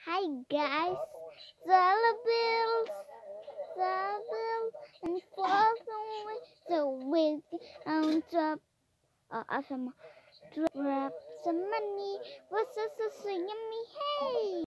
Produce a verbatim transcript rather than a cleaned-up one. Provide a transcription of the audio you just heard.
Hi guys, dollar bills, dollar bills, and falls away. So we um drop uh, some drop some money. What's so so so yummy? Hey.